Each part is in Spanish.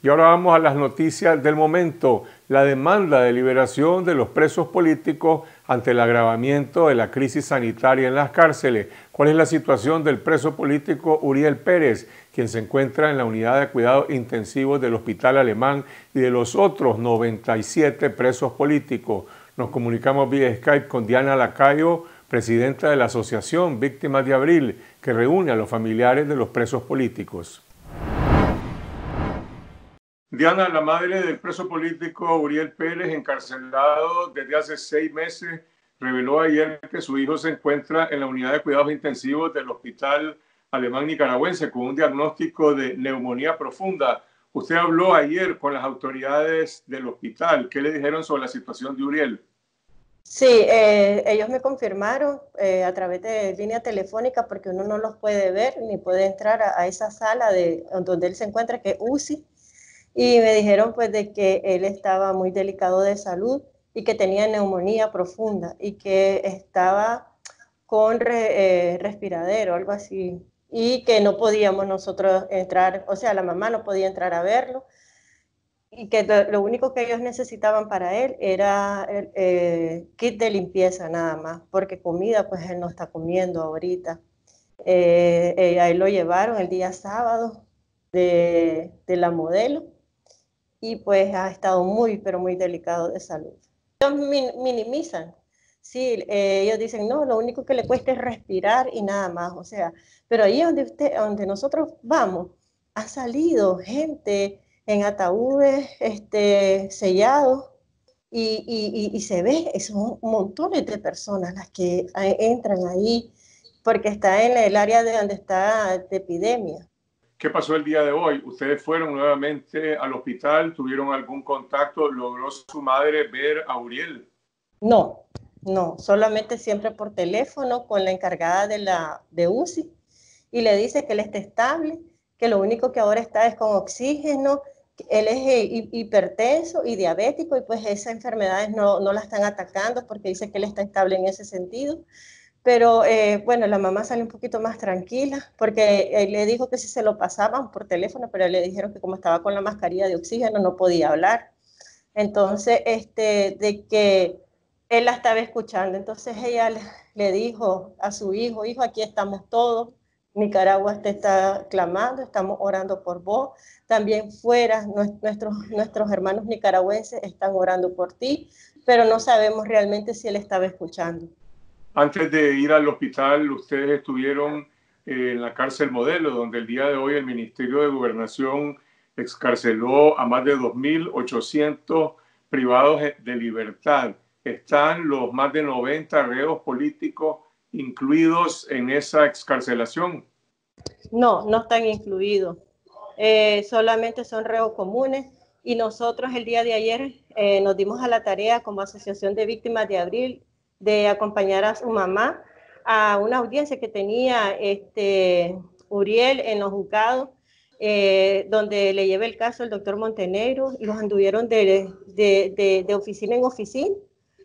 Y ahora vamos a las noticias del momento. La demanda de liberación de los presos políticos ante el agravamiento de la crisis sanitaria en las cárceles. ¿Cuál es la situación del preso político Uriel Pérez, quien se encuentra en la unidad de cuidados intensivos del Hospital Alemán, y de los otros 97 presos políticos? Nos comunicamos vía Skype con Diana Lacayo, presidenta de la Asociación Víctimas de Abril, que reúne a los familiares de los presos políticos. Diana, la madre del preso político Uriel Pérez, encarcelado desde hace 6 meses, reveló ayer que su hijo se encuentra en la unidad de cuidados intensivos del Hospital Alemán Nicaragüense con un diagnóstico de neumonía profunda. Usted habló ayer con las autoridades del hospital. ¿Qué le dijeron sobre la situación de Uriel? Sí, ellos me confirmaron a través de línea telefónica, porque uno no los puede ver ni puede entrar a esa sala donde él se encuentra, que es UCI. Y me dijeron pues de que él estaba muy delicado de salud y que tenía neumonía profunda y que estaba con respiradero, algo así, y que no podíamos nosotros entrar, o sea, la mamá no podía entrar a verlo, y que lo único que ellos necesitaban para él era el kit de limpieza nada más, porque comida pues él no está comiendo ahorita. Ahí lo llevaron el día sábado de la Modelo, y pues ha estado muy, pero muy delicado de salud. Ellos minimizan, sí, ellos dicen, no, lo único que le cuesta es respirar y nada más, o sea, pero ahí donde nosotros vamos, ha salido gente en ataúdes sellados, y se ve, son montones de personas las que entran ahí, porque está en el área de donde está de epidemia. ¿Qué pasó el día de hoy? ¿Ustedes fueron nuevamente al hospital? ¿Tuvieron algún contacto? ¿Logró su madre ver a Uriel? No, no, solamente siempre por teléfono con la encargada de UCI, y le dice que él está estable, que lo único que ahora está es con oxígeno, que él es hipertenso y diabético, y pues esas enfermedades no la están atacando, porque dice que él está estable en ese sentido. Pero bueno, la mamá salió un poquito más tranquila, porque él le dijo que si se lo pasaban por teléfono, pero le dijeron que como estaba con la mascarilla de oxígeno no podía hablar. Entonces, de que él la estaba escuchando. Entonces ella le dijo a su hijo, hijo, aquí estamos todos, Nicaragua te está clamando, estamos orando por vos. También fuera, nuestros hermanos nicaragüenses están orando por ti, pero no sabemos realmente si él estaba escuchando. Antes de ir al hospital, ustedes estuvieron en la cárcel Modelo, donde el día de hoy el Ministerio de Gobernación excarceló a más de 2.800 privados de libertad. ¿Están los más de 90 reos políticos incluidos en esa excarcelación? No, no están incluidos. Solamente son reos comunes, y nosotros el día de ayer nos dimos a la tarea como Asociación de Víctimas de Abril de acompañar a su mamá a una audiencia que tenía Uriel en los juzgados, donde le lleva el caso el doctor Montenegro, y los anduvieron de oficina en oficina,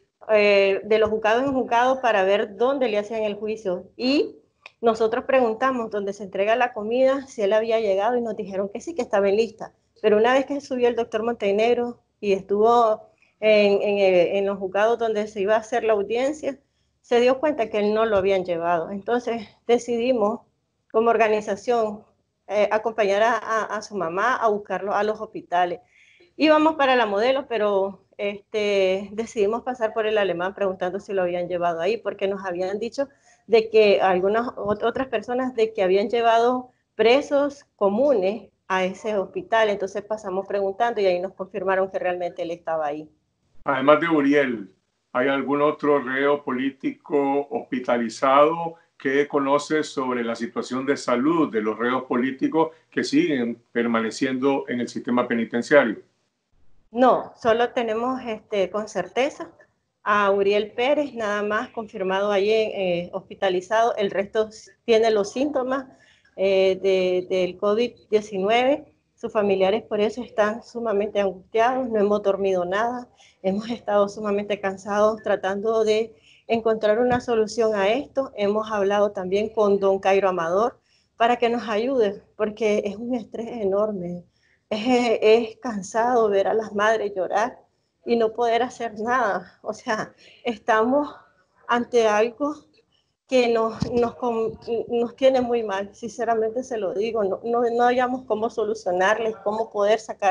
de los juzgados en juzgados, para ver dónde le hacían el juicio. Y nosotros preguntamos dónde se entrega la comida, si él había llegado, y nos dijeron que sí, que estaba en lista. Pero una vez que subió el doctor Montenegro y estuvo en los juzgados donde se iba a hacer la audiencia, se dio cuenta que él no lo habían llevado. Entonces decidimos como organización acompañar a su mamá a buscarlo a los hospitales. Íbamos para la Modelo, pero decidimos pasar por el Alemán preguntando si lo habían llevado ahí, porque nos habían dicho de que algunas otras personas de que habían llevado presos comunes a ese hospital. Entonces pasamos preguntando y ahí nos confirmaron que realmente él estaba ahí. Además de Uriel, ¿hay algún otro reo político hospitalizado? ¿Qué conoce sobre la situación de salud de los reos políticos que siguen permaneciendo en el sistema penitenciario? No, solo tenemos con certeza a Uriel Pérez, nada más confirmado allí, hospitalizado. El resto tiene los síntomas del COVID-19. Sus familiares por eso están sumamente angustiados, no hemos dormido nada, hemos estado sumamente cansados tratando de encontrar una solución a esto. Hemos hablado también con don Cairo Amador para que nos ayude, porque es un estrés enorme. Es cansado ver a las madres llorar y no poder hacer nada. O sea, estamos ante algo que nos tiene muy mal, sinceramente se lo digo, no hayamos cómo solucionarles, cómo poder sacar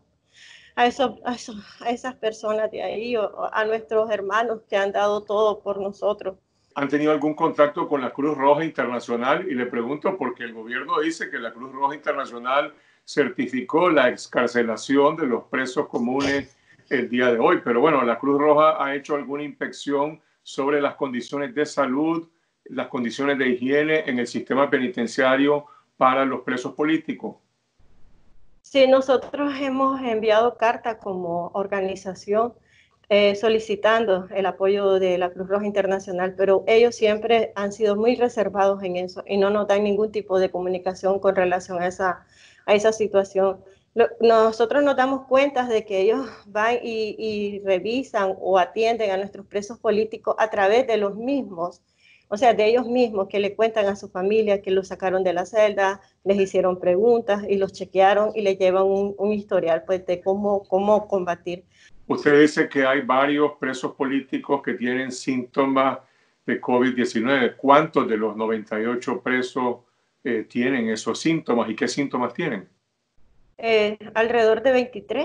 a esas personas de ahí, o a nuestros hermanos que han dado todo por nosotros. ¿Han tenido algún contacto con la Cruz Roja Internacional? Y le pregunto porque el gobierno dice que la Cruz Roja Internacional certificó la excarcelación de los presos comunes el día de hoy. Pero bueno, la Cruz Roja ha hecho alguna inspección sobre las condiciones de salud, las condiciones de higiene en el sistema penitenciario para los presos políticos. Sí, nosotros hemos enviado carta como organización solicitando el apoyo de la Cruz Roja Internacional, pero ellos siempre han sido muy reservados en eso y no nos dan ningún tipo de comunicación con relación a esa situación. Nosotros nos damos cuenta de que ellos van y revisan o atienden a nuestros presos políticos a través de los mismos, o sea, de ellos mismos que le cuentan a su familia que los sacaron de la celda, les hicieron preguntas y los chequearon y les llevan un historial pues, de cómo combatir. Usted dice que hay varios presos políticos que tienen síntomas de COVID-19. ¿Cuántos de los 98 presos tienen esos síntomas y qué síntomas tienen? Alrededor de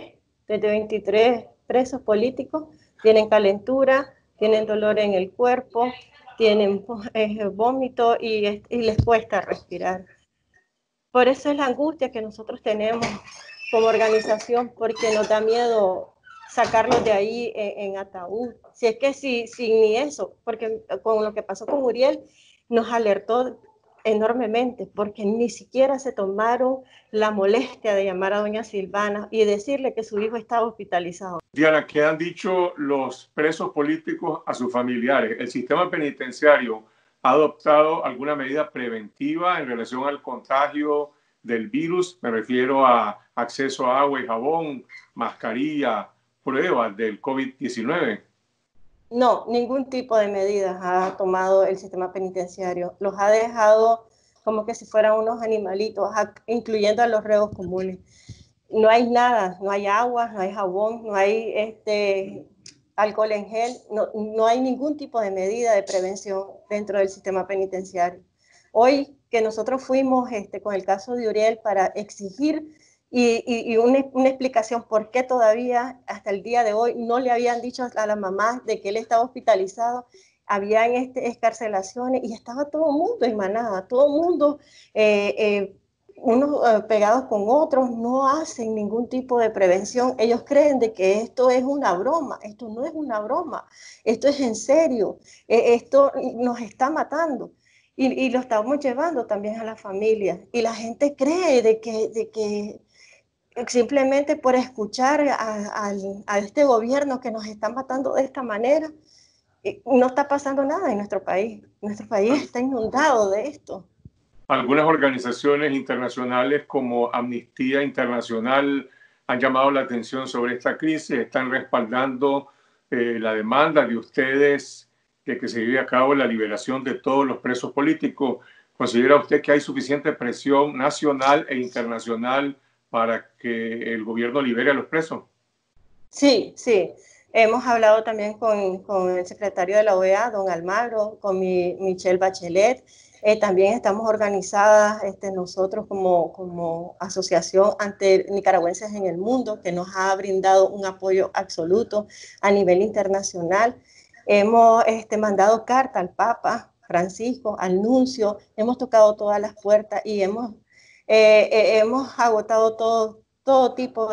23 presos políticos tienen calentura, tienen dolor en el cuerpo, tienen vómito y les cuesta respirar. Por eso es la angustia que nosotros tenemos como organización, porque nos da miedo sacarlos de ahí en ataúd. Si es que si ni eso, porque con lo que pasó con Uriel nos alertó enormemente, porque ni siquiera se tomaron la molestia de llamar a doña Silvana y decirle que su hijo estaba hospitalizado. Diana, ¿qué han dicho los presos políticos a sus familiares? ¿El sistema penitenciario ha adoptado alguna medida preventiva en relación al contagio del virus? Me refiero a acceso a agua y jabón, mascarilla, pruebas del COVID-19. No, ningún tipo de medidas ha tomado el sistema penitenciario. Los ha dejado como que si fueran unos animalitos, incluyendo a los reos comunes. No hay nada, no hay agua, no hay jabón, no hay alcohol en gel, no hay ningún tipo de medida de prevención dentro del sistema penitenciario. Hoy que nosotros fuimos con el caso de Uriel para exigir y una explicación por qué todavía hasta el día de hoy no le habían dicho a la mamá de que él estaba hospitalizado, habían escarcelaciones y estaba todo el mundo en manada, todo el mundo unos pegados con otros, no hacen ningún tipo de prevención. Ellos creen de que esto es una broma. Esto no es una broma, esto es en serio, esto nos está matando. Y lo estamos llevando también a la familia. Y la gente cree de que simplemente por escuchar a este gobierno que nos está matando de esta manera, no está pasando nada en nuestro país. Nuestro país está inundado de esto. Algunas organizaciones internacionales como Amnistía Internacional han llamado la atención sobre esta crisis, están respaldando la demanda de ustedes de que se lleve a cabo la liberación de todos los presos políticos. ¿Considera usted que hay suficiente presión nacional e internacional para que el gobierno libere a los presos? Sí, sí. Hemos hablado también con el secretario de la OEA, don Almagro, con Michelle Bachelet. También estamos organizadas nosotros como asociación ante nicaragüenses en el mundo, que nos ha brindado un apoyo absoluto a nivel internacional. Hemos mandado carta al Papa Francisco, al nuncio, hemos tocado todas las puertas y hemos agotado todo tipo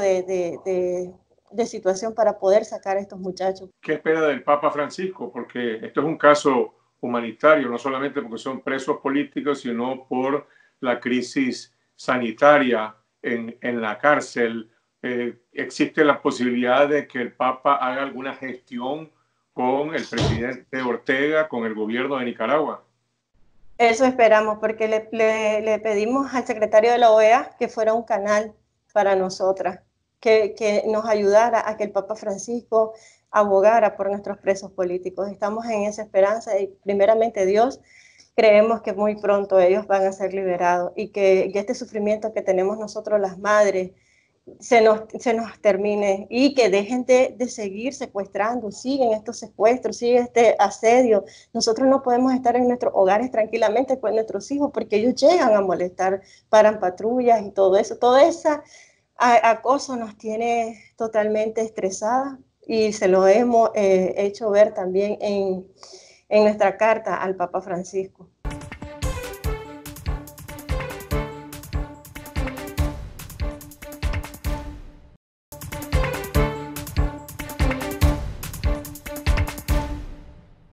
de situación para poder sacar a estos muchachos. ¿Qué espera del Papa Francisco? Porque esto es un caso humanitario, no solamente porque son presos políticos, sino por la crisis sanitaria en la cárcel. ¿Existe la posibilidad de que el Papa haga alguna gestión con el presidente Ortega, con el gobierno de Nicaragua? Eso esperamos, porque le pedimos al secretario de la OEA que fuera un canal para nosotras, que nos ayudara a que el Papa Francisco abogara por nuestros presos políticos. Estamos en esa esperanza y primeramente Dios, creemos que muy pronto ellos van a ser liberados y que este sufrimiento que tenemos nosotros las madres se nos termine y que dejen de seguir secuestrando, siguen estos secuestros, sigue este asedio. Nosotros no podemos estar en nuestros hogares tranquilamente con nuestros hijos porque ellos llegan a molestar, paran patrullas y todo eso. Todo ese acoso nos tiene totalmente estresadas y se lo hemos hecho ver también en nuestra carta al Papa Francisco.